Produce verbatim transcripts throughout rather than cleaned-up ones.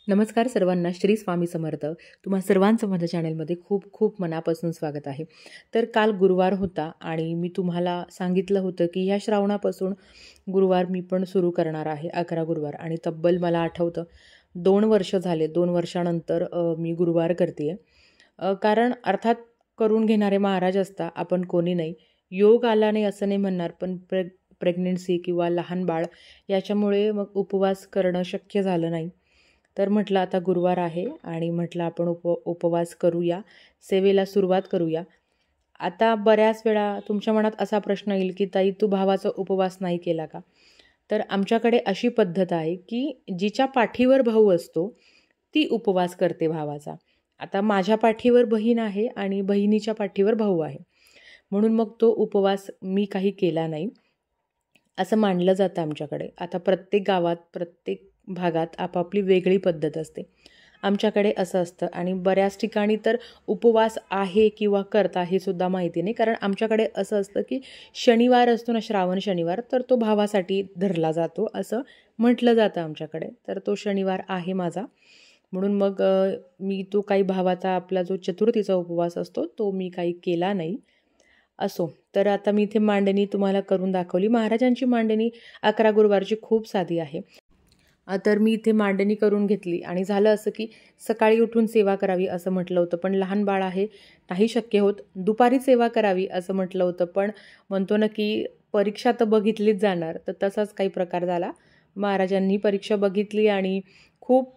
नमस्कार सर्वांना, श्री स्वामी समर्थ. तुम्हा सर्वांचं माझ्या चॅनलमध्ये खूप खूप मनापासून स्वागत आहे. तर काल गुरुवार होता आणि मी तुम्हाला सांगितलं होतं की ह्या श्रावणापासून गुरुवार मी पण सुरू करणार आहे, अकरा गुरुवार. आणि तब्बल मला आठवतं दोन वर्ष झाले. दोन वर्षानंतर अ, मी गुरुवार करते आहे. कारण अर्थात करून घेणारे महाराज असता, आपण कोणी नाही. योग आला नाही असं नाही म्हणणार, पण प्रे प्रेग्नन्सी किंवा लहान बाळ याच्यामुळे मग उपवास करणं शक्य झालं नाही. तर म्हटलं आता गुरुवार आहे आणि म्हटलं आपण उप उपवास करूया, सेवेला सुरुवात करूया. आता बऱ्याच वेळा तुमच्या मनात असा प्रश्न येईल की ताई, तू भावाचा उपवास नाही केला का? तर आमच्याकडे अशी पद्धत आहे की जिच्या पाठीवर भाऊ असतो ती उपवास करते भावाचा. आता माझ्या पाठीवर बहीण आहे आणि बहिणीच्या पाठीवर भाऊ आहे, म्हणून मग तो उपवास मी काही केला नाही असं मानलं जातं आमच्याकडे. आता प्रत्येक गावात, प्रत्येक भागात आपापली वेगळी पद्धत असते. आमच्याकडे असं असतं आणि बऱ्याच ठिकाणी तर उपवास आहे किंवा करता हे सुद्धा माहिती नाही. कारण आमच्याकडे असं असतं की शनिवार असतो ना, श्रावण शनिवार, तर तो भावासाठी धरला जातो असं म्हटलं जातं आमच्याकडे. तर तो शनिवार आहे माझा, म्हणून मग मी तो काही भावाचा आपला जो चतुर्थीचा उपवास असतो तो मी काही केला नाही. असो, तर आता मी इथे मांडणी तुम्हाला करून दाखवली. महाराजांची मांडणी अकरा गुरुवारची खूप साधी आहे. तर मी इथे मांडणी करून घेतली आणि झालं असं की सकाळी उठून सेवा करावी असं म्हटलं होतं, पण लहान बाळ आहे, नाही शक्य होत. दुपारी सेवा करावी असं म्हटलं होतं, पण म्हणतो ना की परीक्षा तर बघितलीच जाणार, तर तसाच काही प्रकार झाला. महाराजांनी परीक्षा बघितली आणि खूप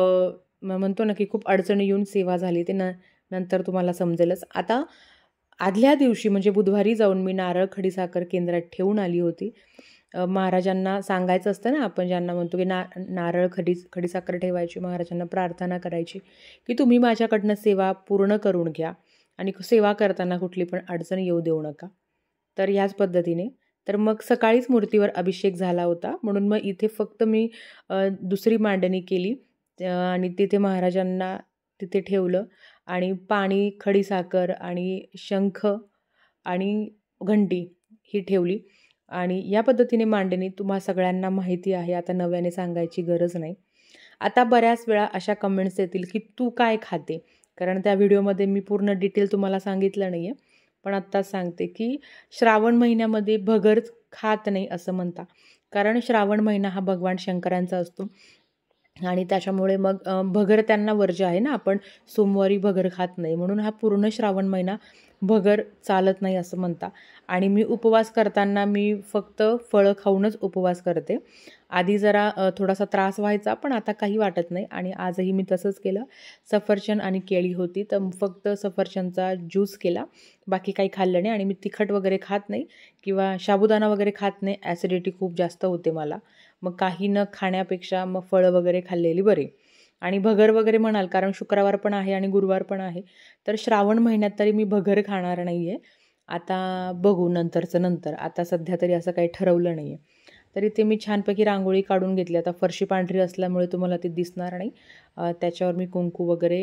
म्हणतो ना की खूप अडचणी येऊन सेवा झाली. ते न नंतर तुम्हाला समजेलच. आता आदल्या दिवशी म्हणजे बुधवारी जाऊन मी नारळ खडीसाखर केंद्रात ठेवून आली होती. महाराजांना सांगायचं असतं ना, आपण ज्यांना म्हणतो की ना नारळ खडी खडीसाखर ठेवायची, महाराजांना प्रार्थना करायची की तुम्ही माझ्याकडनं सेवा पूर्ण करून घ्या आणि सेवा करताना कुठली पण अडचण येऊ देऊ नका. तर ह्याच पद्धतीने तर मग सकाळीच मूर्तीवर अभिषेक झाला होता, म्हणून मग इथे फक्त मी दुसरी मांडणी केली आणि तिथे महाराजांना तिथे ठेवलं आणि पाणी, खडीसाखर आणि शंख आणि घंटी ही ठेवली. आणि या पद्धतीने मांडणी तुम्हा सगळ्यांना माहिती आहे, आता नव्याने सांगायची गरज नाही. आता बऱ्याच वेळा अशा कमेंट्स येतील की तू काय खाते? कारण त्या व्हिडिओमध्ये मी पूर्ण डिटेल तुम्हाला सांगितलं नाही आहे, पण आत्ताच सांगते की श्रावण महिन्यामध्ये भगर खात नाही असं म्हणता. कारण श्रावण महिना हा भगवान शंकरांचा असतो आणि त्याच्यामुळे मग भगर त्यांना वर्ज्य आहे ना, आपण सोमवारी भगर खात नाही, म्हणून हा पूर्ण श्रावण महिना भगर चालत नाही असं म्हणता. आणि मी उपवास करताना मी फक्त फळं खाऊनच उपवास करते. आधी जरा थोडासा त्रास व्हायचा, पण आता काही वाटत नाही आणि आजही मी तसंच केलं. सफरचंद आणि केळी होती, तर फक्त सफरचंदचा ज्यूस केला, बाकी काही खाल्लं नाही. आणि मी तिखट वगैरे खात नाही किंवा साबुदाणा वगैरे खात नाही, ॲसिडिटी खूप जास्त होते मला. मग काही न खाण्यापेक्षा मग फळं वगैरे खाल्लेली बरे. आणि भगर वगैरे म्हणाल, कारण शुक्रवार पण आहे आणि गुरुवार पण आहे, तर श्रावण महिन्यात तरी मी भगर खाणार नाही आहे. आता बघू नंतरचं नंतर, आता सध्या तरी असं काही ठरवलं नाही आहे. तरी ते मी छानपैकी रांगोळी काढून घेतली. आता फरशी पांढरी असल्यामुळे तुम्हाला ते दिसणार नाही. त्याच्यावर मी कुंकू वगैरे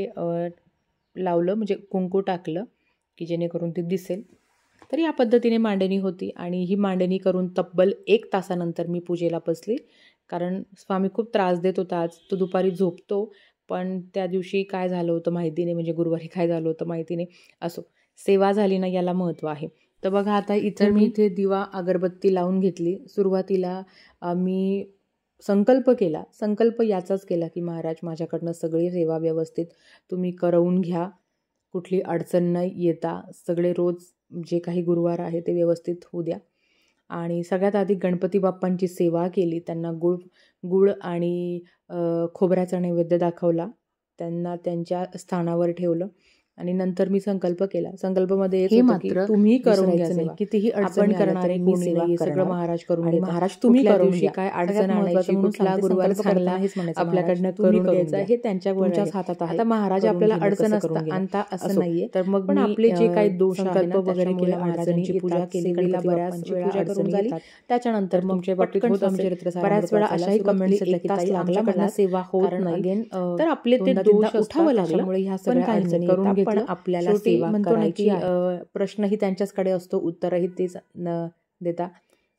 लावलं, म्हणजे कुंकू टाकलं की जेणेकरून ते दिसेल. तर या पद्धतीने मांडणी होती आणि ही मांडणी करून तब्बल एक तासानंतर मी पूजेला बसली. कारण स्वामी खूप त्रास देत होता. आज तो दुपारी झोपतो, पण त्या दिवशी काय झालं होतं माहिती नाही, म्हणजे गुरुवारी काय झालं होतं माहिती नाही. असो, सेवा झाली ना, याला महत्त्व आहे. तर बघा आता इतर मी इथे दिवा अगरबत्ती लावून घेतली. सुरुवातीला मी संकल्प केला. संकल्प याचाच केला की महाराज, माझ्याकडनं सगळी सेवा व्यवस्थित तुम्ही करवून घ्या, कुठली अडचण न येता सगळे रोज जे काही गुरुवार आहे ते व्यवस्थित होऊ द्या. आणि सगळ्यात आधी गणपती बाप्पांची सेवा केली. त्यांना गुळ गुळ आणि खोबऱ्याचा नैवेद्य दाखवला, त्यांना त्यांच्या स्थानावर ठेवलं आणि नंतर मी संकल्प केला. संकल्पामध्ये हे मात्र तुम्ही करून घ्यायचं नाही, कितीही अडचण करणारे कोणी नाही, सगळं महाराज करून घेतात. महाराज तुम्ही करून घ्या. काय अडचण आणायची, कुठला गुरुवार चांगला आपल्याकडनं करून घ्यायचं हे त्यांच्या हातात आहे. आता महाराज आपल्याला अडचण असतं आणता असं नाहीये, तर मग पण आपले जे काही दोष संकल्प वगैरे केले, महाराजांची पूजा केली, बऱ्याच वेळा अडचण झाली. त्याच्यानंतर मग पटकन स्वामीचरित्र बऱ्याच वेळा अशाही कमेंट्स येतात की ताई, आमच्याकडनं सेवा होत नाही, तर आपले ते दोष उठावं लागलं. ह्या सगळ्या अडचणी करून घेतलं. पण आपल्याला सेवा करायची आहे. प्रश्नही त्यांच्याचकडे असतो, उत्तरही तेच न देता.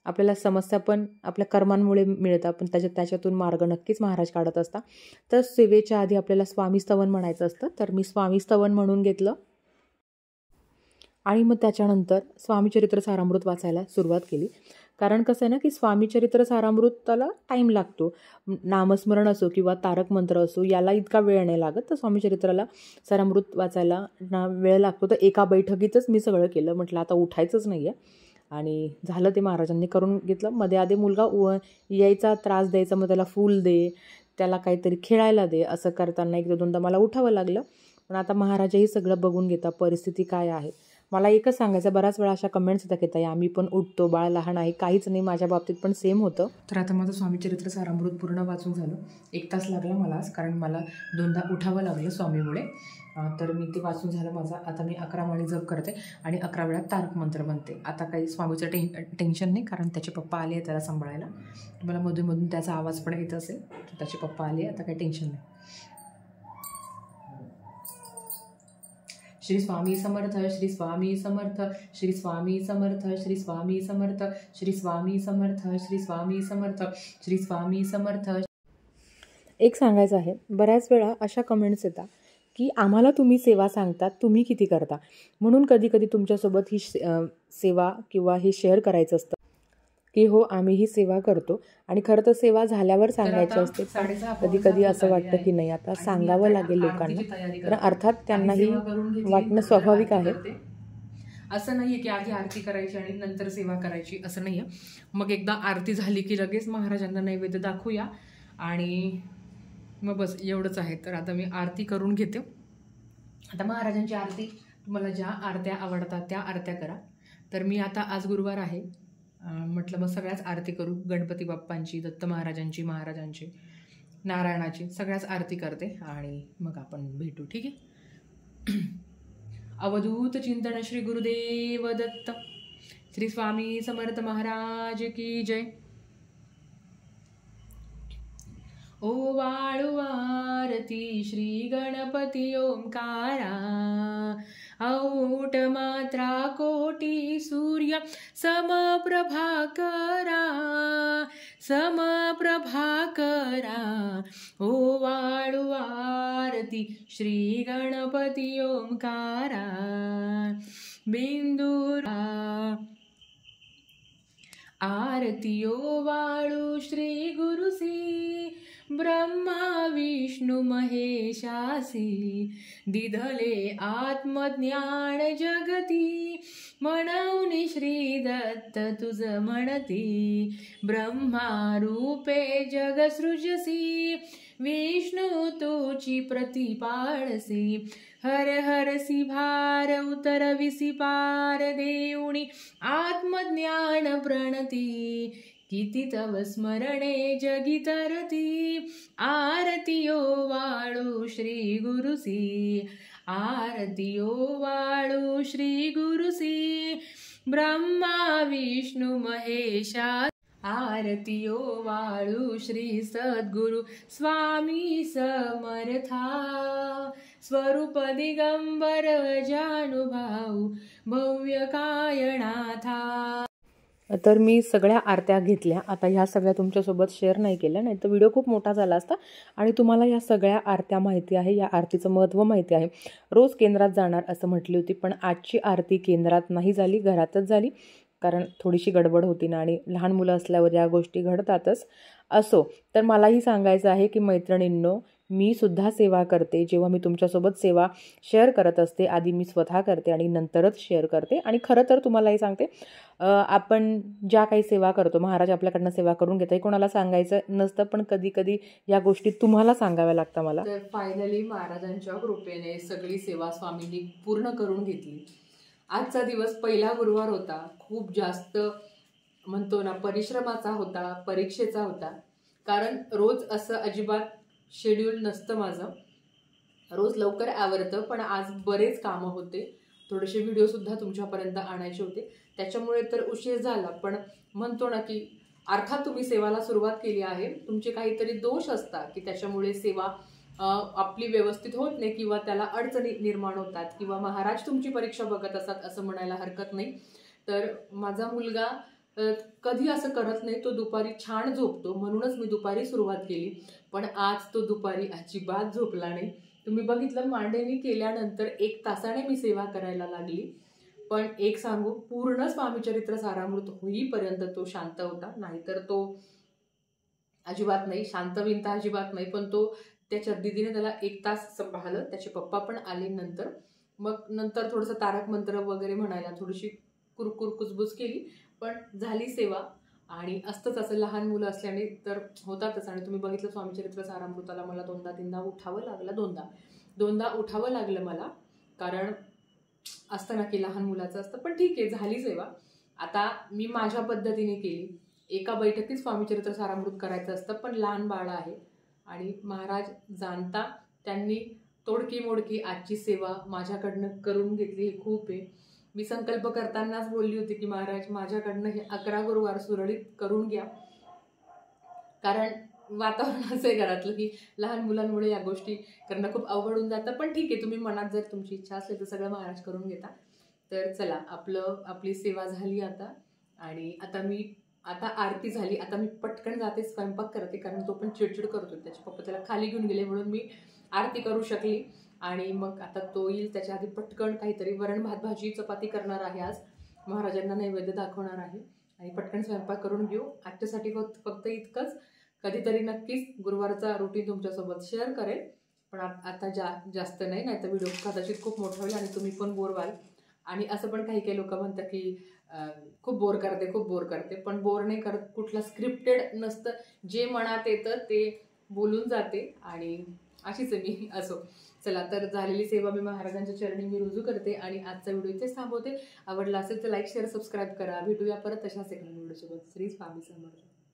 आपल्याला समस्या पण आपल्या कर्मांमुळे मिळतात, पण त्याच्या त्याच्यातून मार्ग नक्कीच महाराज काढत असतात. तर सेवेच्या आधी आपल्याला स्वामी स्तवन म्हणायचं असतं. तर मी स्वामी स्तवन म्हणून घेतलं आणि मग त्याच्यानंतर स्वामीचरित्र सारामृत वाचायला सुरुवात केली. कारण कसं आहे ना की स्वामीचरित्र सारामृताला टाईम लागतो. नामस्मरण असो किंवा तारक मंत्र असो याला इतका वेळ नाही लागत. तर स्वामीचरित्राला सारामृत वाचायला ना वेळ लागतो. तर एका बैठकीतच मी सगळं केलं. म्हटलं आता उठायचंच नाही आहे आणि झालं ते महाराजांनी करून घेतलं. मध्ये आधी मुलगा उ यायचा, त्रास द्यायचा, मग त्याला फूल दे, त्याला काहीतरी खेळायला दे, असं करताना एकदा दोनदा मला उठावं लागलं. पण आता महाराजही सगळं बघून घेता परिस्थिती काय आहे. मला एकच सांगायचं, बऱ्याच वेळा अशा कमेंट्स येतात की ताई आम्ही पण उठतो, बाळ लहान आहे, काहीच नाही. माझ्या बाबतीत पण सेम होतं. तर आता माझं स्वामीचरित्र सारामृत पूर्ण वाचून झालं. एक तास लागला मलाच, कारण मला दोनदा उठावं लागलं स्वामीमुळे. तर मी ते वाचून झालं माझं. आता मी अकरा माळी जप करते आणि अकरा वेळा तारक मंत्र म्हणते. आता काही स्वामीचं टेन टेन्शन नाही, कारण त्याचे पप्पा आले त्याला सांभाळायला. मला मधून मधून त्याचा आवाज पण येत असेल. त्याचे पप्पा आले, आता काही टेन्शन नाही. श्री स्वामी समर्थ, श्री स्वामी समर्थ, श्री स्वामी समर्थ, श्री स्वामी समर्थ, श्री स्वामी समर्थ, श्री स्वामी समर्थ, श्री स्वामी समर्थ. एक सांगायचं आहे, बऱ्याच वेळा अशा कमेंट्स येतात की आम्हाला तुम्ही सेवा सांगतात, तुम्ही किती करता. म्हणून कधी कधी तुमच्यासोबत ही सेवा किंवा हे शेअर करायचं असतं की हो आम्ही ही सेवा करतो. आणि खरं तर सेवा झाल्यावर सांगायची असते. कधी कधी असं वाटतं की नाही आता सांगावं लागेल लोकांना, तर अर्थात त्यांनाही वाटणं स्वाभाविक आहे. असं नाही आहे की आधी आरती करायची आणि नंतर सेवा करायची, असं नाही आहे. मग एकदा आरती झाली की लगेच महाराजांना नैवेद्य दाखवूया आणि मग बस एवढंच आहे. तर आता मी आरती करून घेते. आता महाराजांची आरती तुम्हाला ज्या आरत्या आवडतात त्या आरत्या करा. तर मी आता आज गुरुवार आहे म्हटलं मग सगळ्याच आरती करू. गणपती बाप्पांची, दत्त महाराजांची, महाराजांची, नारायणाची, सगळ्याच आरती करते आणि मग आपण भेटू. ठीक आहे. अवधूत चिंतन श्री गुरुदेव दत्त. श्री स्वामी समर्थ महाराज की जय. ओ वाळू आरती श्री गणपती ओंकारा, औट मात्रा कोटी सूर्य समप्रभाकरा, समप्रभाकरा. ओ वाळू आरती श्री गणपती ओंकारा, बिंदुरा आरती ओ वाळू श्री गुरुसी, ब्रह्मा विष्णू महेशासी, दिधले आत्मज्ञान जगती, म्हणून श्री दत्त तुझ म्हणती, ब्रह्मा रूपे जग सृजसी, विष्णू तुची प्रतिपाळसी, हर हरसी भार उतरविसी पार, देऊणी आत्मज्ञान प्रणती, किती तव स्मरणे जगी तरती, आरती ओ वाळू श्री गुरुसी, आरती ओ वाळू श्री गुरुसी, ब्रह्मा विष्णू महेशा, आरती ओ वाळू श्री सद्गुरु स्वामी समर्था, स्वरूप दिगंबर जानुभाऊ भव्य कायनाथा. तर मी सगळ्या आरत्या घेतल्या. आता ह्या सगळ्या तुमच्यासोबत शेअर नाही केल्या, नाही तर व्हिडिओ खूप मोठा झाला असता. आणि तुम्हाला ह्या सगळ्या आरत्या माहिती आहे, या आरतीचं महत्त्व माहिती आहे. रोज केंद्रात जाणार असं म्हटली होती, पण आजची आरती केंद्रात नाही झाली, घरातच झाली. कारण थोडीशी गडबड होती ना, आणि लहान मुलं असल्यावर या गोष्टी घडतातच. असो, तर मलाही सांगायचं आहे की मैत्रिणींनो, मी सुद्धा सेवा करते. जेव्हा मी तुमच्यासोबत सेवा शेअर करत असते, आधी मी स्वतः करते आणि नंतरच शेअर करते. आणि खरं तर तुम्हालाही सांगते, आपण ज्या काही सेवा करतो, महाराज आपल्याकडनं सेवा करून घेतात, कोणाला सांगायचं नसतं, पण कधी कधी या गोष्टी तुम्हाला सांगाव्या लागतात मला. तर फायनली महाराजांच्या कृपेने सगळी सेवा स्वामींनी पूर्ण करून घेतली. आजचा दिवस पहिला गुरुवार होता. खूप जास्त म्हणतो ना परिश्रमाचा होता, परीक्षेचा होता. कारण रोज असं अजिबात शेड्यूल नसतं माझं, रोज लवकर आवरतं, पण आज बरेच कामं होते. थोडेसे व्हिडिओसुद्धा तुमच्यापर्यंत आणायचे होते, त्याच्यामुळे तर उशीर झाला. पण म्हणतो ना की अर्थात तुम्ही सेवाला सुरुवात केली आहे, तुमचे काहीतरी दोष असतात की त्याच्यामुळे सेवा आपली व्यवस्थित होत नाही किंवा त्याला अडचणी निर्माण होतात, किंवा महाराज तुमची परीक्षा बघत असतात असं म्हणायला हरकत नाही. तर माझा मुलगा कधी असं करत नाही, तो दुपारी छान झोपतो म्हणूनच मी दुपारी सुरुवात केली. पण आज तो दुपारी अजिबात झोपला नाही. तुम्ही बघितलं मांडणी केल्यानंतर एक तासाने मी सेवा करायला लागली. पण एक सांगू, पूर्ण स्वामीचरित्र सारामृत होईपर्यंत तो शांत होता, नाहीतर तो अजिबात नाही शांत विंत अजिबात नाही. पण तो त्याच्या दीदीने त्याला एक तास सांभाळलं. त्याचे पप्पा पण आले नंतर. मग नंतर थोडंसं तारक मंत्र वगैरे म्हणायला थोडीशी कुरकुर कुजबुज केली, पण झाली सेवा. आणि असतंच असं लहान मुलं असल्याने तर होतातच. आणि तुम्ही बघितलं स्वामीचरित्र सारामृताला मला दोनदा तीनदा उठावं लागलं. दोनदा दोनदा उठावं लागलं मला, कारण असतं ना की लहान मुलाचं असतं. पण ठीक आहे, झाली सेवा. आता मी माझ्या पद्धतीने केली. एका बैठकीत स्वामीचरित्र सारामृत करायचं असतं, पण लहान बाळ आहे आणि महाराज जाणता त्यांनी तोडकी मोडकी आजची सेवा माझ्याकडनं करून घेतली. हे खूप आहे. मी संकल्प करतानाच बोलली होती की महाराज माझ्याकडनं हे अकरा गुरुवार सुरळीत करून घ्या, कारण वातावरण असं आहे घरातलं की लहान मुलांमुळे या गोष्टी करणं खूप अवघड होऊन जातं. पण ठीक आहे, तुम्ही मनात जर तुमची इच्छा असेल तर सगळं महाराज करून घेता. तर चला, आपलं आपली सेवा झाली आता. आणि आता मी आता आरती झाली. आता मी पटकन जाते स्वयंपाक करते, कारण तो पण चिडचिड करतो. त्याचे पप्पा त्याला खाली घेऊन गेले म्हणून मी आरती करू शकली. आणि मग आता तो येईल त्याच्या आधी पटकन काहीतरी वरण भात भाजी चपाती करणार आहे. आज महाराजांना नैवेद्य दाखवणार आहे आणि पटकन स्वयंपाक करून घेऊ. आजच्यासाठी फक्त फक्त इतकंच. कधीतरी नक्कीच गुरुवारचा रुटीन तुमच्यासोबत शेअर करेल, पण आता जा जास्त नाही, नाही तर व्हिडिओ कदाचित खूप मोठा होईल आणि तुम्ही पण बोर व्हाल. आणि असं पण काही काही लोक म्हणतात की खूप बोर करते खूप बोर करते पण बोर नाही करत. कुठलं स्क्रिप्टेड नसतं, जे मनात येतं ते बोलून जाते आणि अशीच आहे मी. असो, चला तर झालेली सेवा मी महाराजांच्या चरणी मी रुजू करते आणि आजचा व्हिडिओ इथेच थांबवते. आवडला असेल तर लाईक शेअर सबस्क्राईब करा. भेटूया परत तशाच एका व्हिडिओसोबत. श्री स्वामी समर्थ.